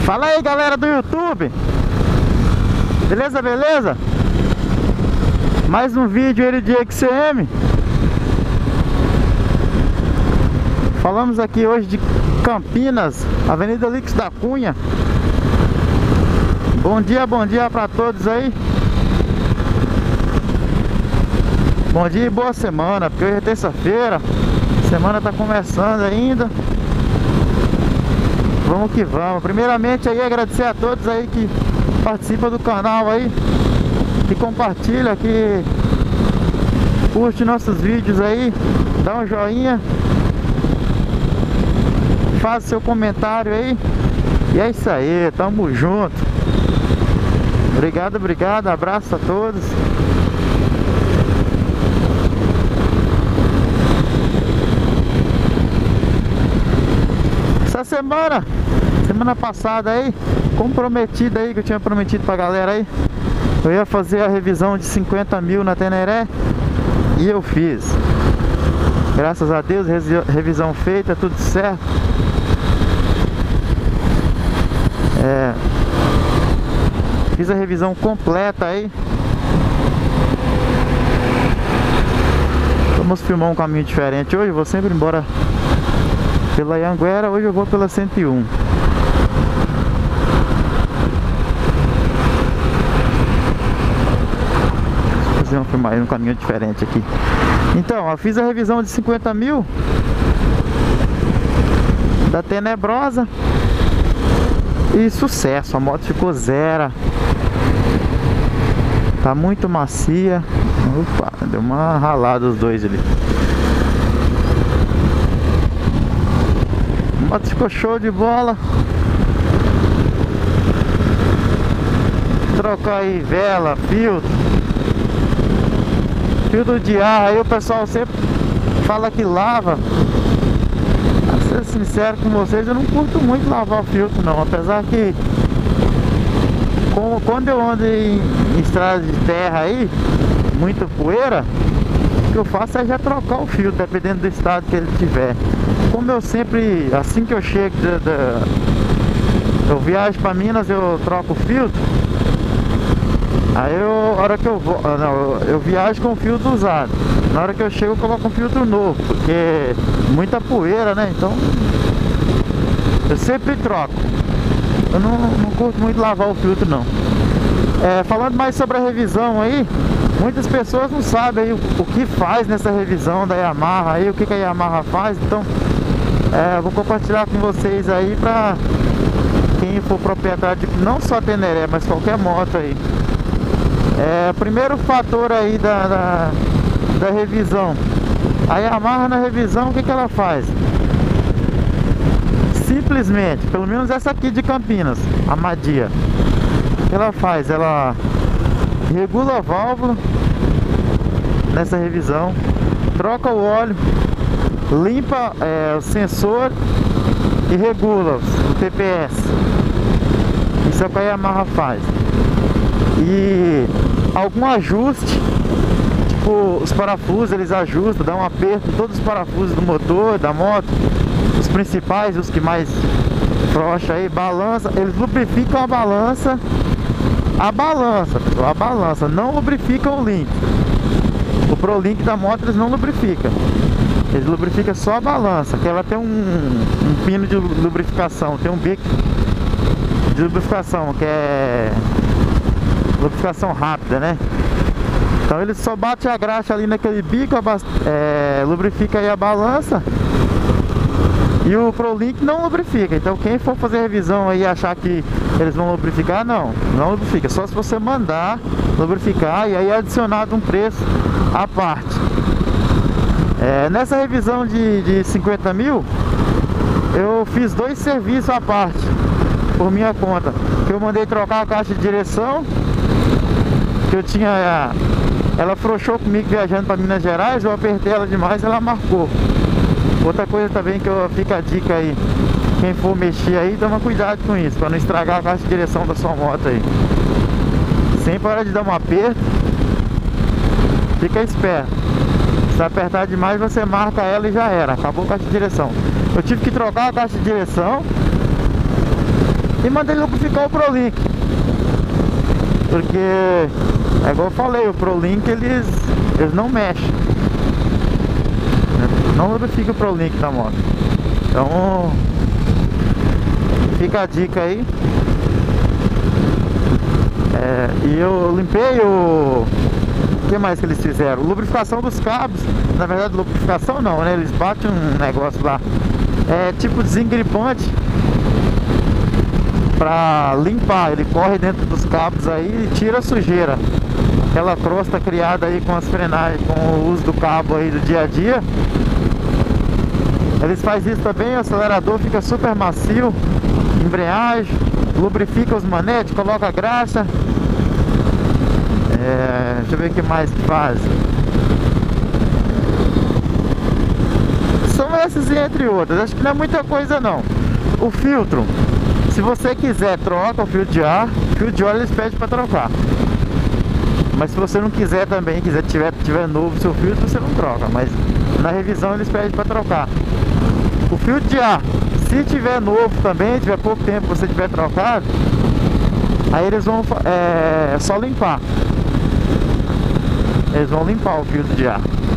Fala aí, galera do YouTube. Beleza, beleza? Mais um vídeo aí de XCM. Falamos aqui hoje de Campinas, Avenida Lix da Cunha. Bom dia para todos aí. Bom dia e boa semana, porque hoje é terça-feira. Semana tá começando ainda. Vamos que vamos. Primeiramente aí agradecer a todos aí que participam do canal aí, que compartilha, que curte nossos vídeos aí, dá um joinha, faz seu comentário aí. E é isso aí, tamo junto. Obrigado, abraço a todos. Essa semana passada aí, comprometida aí, que eu tinha prometido pra galera aí, eu ia fazer a revisão de 50 mil na Teneré, e eu fiz. Graças a Deus, revisão feita, tudo certo. Fiz a revisão completa aí. Vamos filmar um caminho diferente hoje. Eu vou sempre embora pela Anhanguera, hoje eu vou pela 101. Vou fazer uma filmagem, um caminho diferente aqui. Então, eu fiz a revisão de 50 mil da Tenebrosa e sucesso, a moto ficou zero. Tá muito macia. Opa, deu uma ralada os dois ali. A moto ficou show de bola. Trocar aí vela, filtro de ar. Aí o pessoal sempre fala que lava. Pra ser sincero com vocês, eu não curto muito lavar o filtro não. Apesar que quando eu ando em estrada de terra aí, muita poeira, o que eu faço é já trocar o filtro, dependendo do estado que ele tiver. Como eu sempre, assim que eu chego eu viajo para Minas, eu troco o filtro. Aí a hora que eu vou, eu viajo com o filtro usado. Na hora que eu chego eu coloco um filtro novo, porque muita poeira, né? Então eu sempre troco. Eu não curto muito lavar o filtro não. Falando mais sobre a revisão aí, muitas pessoas não sabem aí o que faz nessa revisão da Yamaha aí, o que a Yamaha faz. Então vou compartilhar com vocês aí pra quem for proprietário de não só Teneré, mas qualquer moto aí. Primeiro fator aí da revisão. A Yamaha na revisão, o que ela faz? Simplesmente, pelo menos essa aqui de Campinas, a Madia, o que ela faz? Ela regula a válvula nessa revisão, troca o óleo, limpa o sensor e regula o TPS. Isso é o que a Yamaha faz. E algum ajuste, tipo os parafusos, eles ajustam, dão um aperto em todos os parafusos do motor, da moto, os principais, os que mais frouxa aí, balança, eles lubrificam a balança, pessoal, a balança, não lubrificam o link. O ProLink da moto eles não lubrificam. Eles lubrificam só a balança, que ela tem um pino de lubrificação, tem um bico de lubrificação, que é lubrificação rápida, né? Então ele só bate a graxa ali naquele bico, lubrifica aí a balança. E o ProLink não lubrifica. Então quem for fazer revisão aí e achar que eles vão lubrificar, não lubrifica. Só se você mandar lubrificar, e aí é adicionado um preço à parte. Nessa revisão de 50 mil, eu fiz 2 serviços à parte, por minha conta. Que eu mandei trocar a caixa de direção, que eu tinha... Ela frouxou comigo viajando para Minas Gerais, eu apertei ela demais, ela marcou. Outra coisa também que fica a dica aí, quem for mexer aí, toma cuidado com isso, para não estragar a caixa de direção da sua moto aí. Sempre hora de dar um aperto, fica esperto. Se apertar demais, você marca ela e já era, acabou a caixa de direção. Eu tive que trocar a caixa de direção e manda ele lubrificar o ProLink. Porque, é igual eu falei, o ProLink eles não mexem, não lubrifica o ProLink da moto. Então, fica a dica aí. E eu limpei o que mais que eles fizeram? Lubrificação dos cabos. Na verdade, lubrificação não, né? Eles batem um negócio lá, tipo desengripante, pra limpar. Ele corre dentro dos cabos aí e tira a sujeira, aquela crosta criada aí com as frenagens, com o uso do cabo aí do dia a dia. Eles fazem isso também, o acelerador fica super macio, embreagem, lubrifica os manetes, coloca graxa. Deixa eu ver o que mais que faz. São esses e entre outros, acho que não é muita coisa não. O filtro, se você quiser, troca o filtro de ar. O filtro de óleo eles pedem para trocar. Mas se você não quiser também, tiver novo seu filtro, você não troca. Mas na revisão eles pedem para trocar. O filtro de ar, se tiver novo também, tiver pouco tempo você tiver trocado, aí eles vão só limpar. Eles vão limpar o filtro de ar.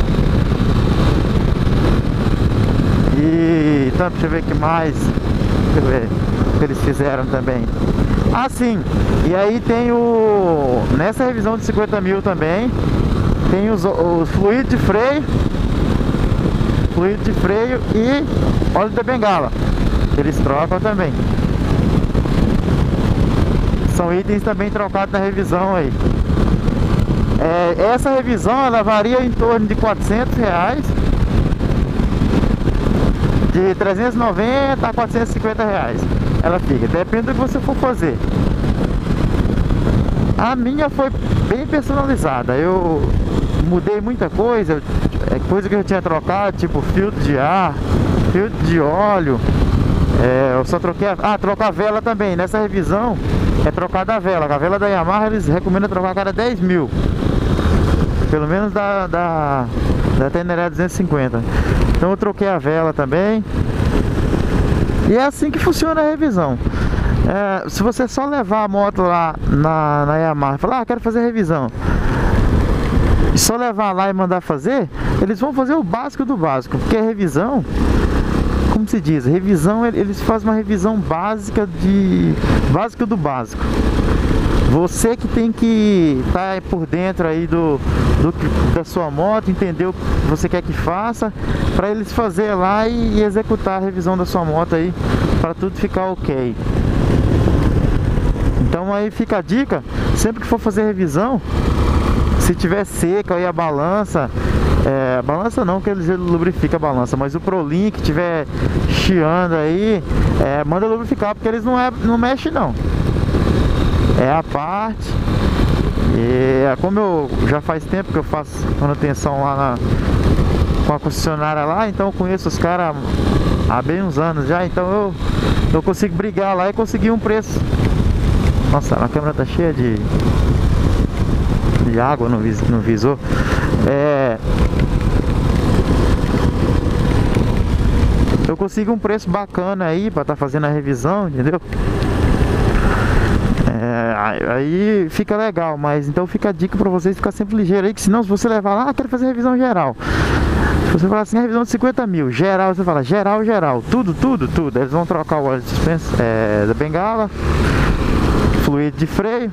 E então, deixa eu ver o que mais. Deixa eu ver o que eles fizeram também. Ah, sim. E aí tem nessa revisão de 50 mil também tem os fluidos de freio. Fluido de freio e óleo da bengala. Eles trocam também. São itens também trocados na revisão aí. Essa revisão ela varia em torno de R$400, de 390 a R$450 ela fica, depende do que você for fazer. A minha foi bem personalizada, eu mudei muita coisa, coisa que eu tinha trocado, tipo filtro de ar, filtro de óleo. Eu só troquei trocar a vela também. Nessa revisão é trocada a vela da Yamaha eles recomendam trocar a cada 10 mil, pelo menos da Teneré 250. Então eu troquei a vela também. E é assim que funciona a revisão. Se você só levar a moto lá na Yamaha e falar, quero fazer revisão, e só levar lá e mandar fazer, eles vão fazer o básico do básico. Porque a revisão, como se diz, revisão, eles fazem uma revisão básica básico do básico. Você que tem que estar por dentro aí da sua moto, entender o que você quer que faça, para eles fazer lá e executar a revisão da sua moto aí, para tudo ficar ok. Então aí fica a dica, sempre que for fazer revisão, se tiver seca aí a balança, balança não, que eles lubrificam a balança, mas o ProLink tiver chiando aí, manda lubrificar, porque eles não mexem não. É a parte. E como eu já faz tempo que eu faço manutenção lá com a concessionária lá, então eu conheço os caras há bem uns anos já, então eu consigo brigar lá e conseguir um preço. Nossa, a câmera tá cheia de água no visor. Eu consigo um preço bacana aí pra estar fazendo a revisão, entendeu? Aí fica legal, mas então fica a dica pra vocês ficar sempre ligeiro aí, que senão se você levar lá, quero fazer revisão geral. Se você falar assim, revisão de 50 mil, geral, você fala geral, tudo. Eles vão trocar o óleo de dispensa, da bengala, fluido de freio,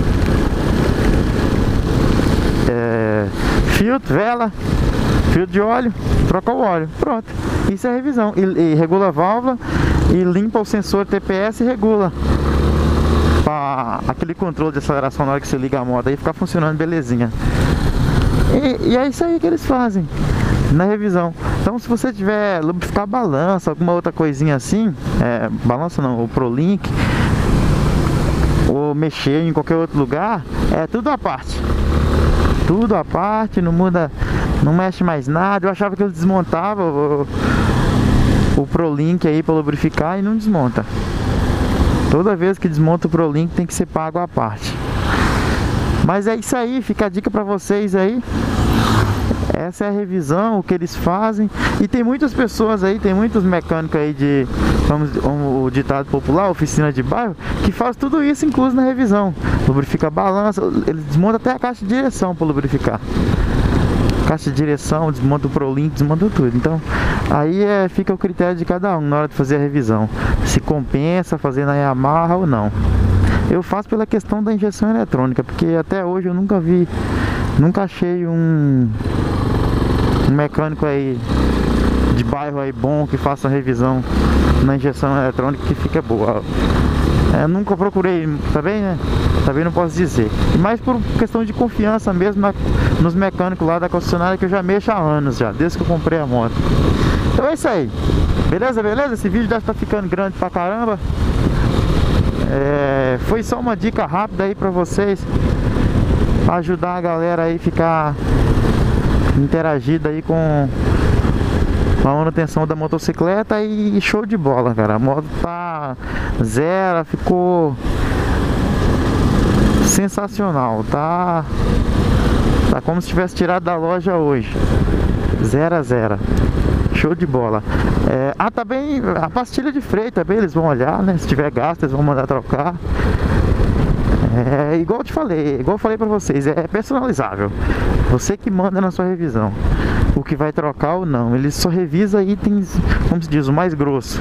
filtro, vela, filtro de óleo, troca o óleo, pronto. Isso é revisão. E regula a válvula e limpa o sensor TPS e regula aquele controle de aceleração na hora que você liga a moto aí, ficar funcionando belezinha. E é isso aí que eles fazem na revisão. Então se você tiver lubrificar a balança, alguma outra coisinha assim, balança não, o ProLink, ou mexer em qualquer outro lugar, tudo à parte. Tudo à parte, não muda, não mexe mais nada. Eu achava que eu desmontava o ProLink aí para lubrificar e não desmonta. Toda vez que desmonta o ProLink tem que ser pago à parte. Mas é isso aí, fica a dica para vocês aí. Essa é a revisão, o que eles fazem. E tem muitas pessoas aí, tem muitos mecânicos aí de, vamos, o ditado popular, oficina de bairro, que faz tudo isso incluso na revisão. Lubrifica a balança, eles desmontam até a caixa de direção para lubrificar. Caixa de direção, desmonta o ProLink, desmonta tudo. Então, aí fica o critério de cada um na hora de fazer a revisão. Se compensa fazer na Yamaha ou não. Eu faço pela questão da injeção eletrônica, porque até hoje eu nunca achei um mecânico aí de bairro aí bom que faça revisão na injeção eletrônica que fica boa. Eu nunca procurei, tá bem, né? Também não posso dizer. Mas por questão de confiança mesmo nos mecânicos lá da concessionária, que eu já mexo há anos já, desde que eu comprei a moto. Então é isso aí. Beleza, beleza? Esse vídeo deve estar ficando grande pra caramba. Foi só uma dica rápida aí pra vocês, pra ajudar a galera aí ficar interagida aí com a manutenção da motocicleta. E show de bola, cara. A moto tá zero, ficou sensacional, tá como se tivesse tirado da loja hoje, 0 a 0, show de bola. Tá bem, a pastilha de freio também eles vão olhar, né? Se tiver gasto eles vão mandar trocar. Igual eu falei pra vocês, é personalizável. Você que manda na sua revisão o que vai trocar ou não. Ele só revisa itens, como se diz, o mais grosso.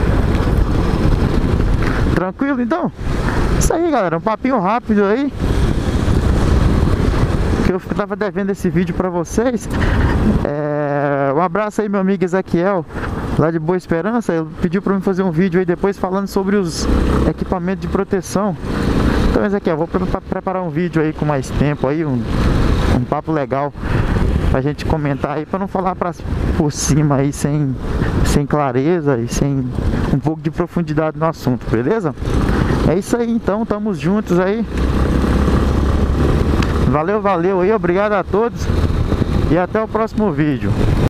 Tranquilo então? Isso aí, galera, um papinho rápido aí, que eu tava devendo esse vídeo pra vocês. Um abraço aí, meu amigo Ezequiel, lá de Boa Esperança. Ele pediu pra mim fazer um vídeo aí depois falando sobre os equipamentos de proteção. Então, Ezequiel, vou preparar um vídeo aí com mais tempo aí, um papo legal pra gente comentar aí, pra não falar por cima aí sem clareza e sem um pouco de profundidade no assunto, beleza? É isso aí então, tamo juntos aí. Valeu aí, obrigado a todos e até o próximo vídeo.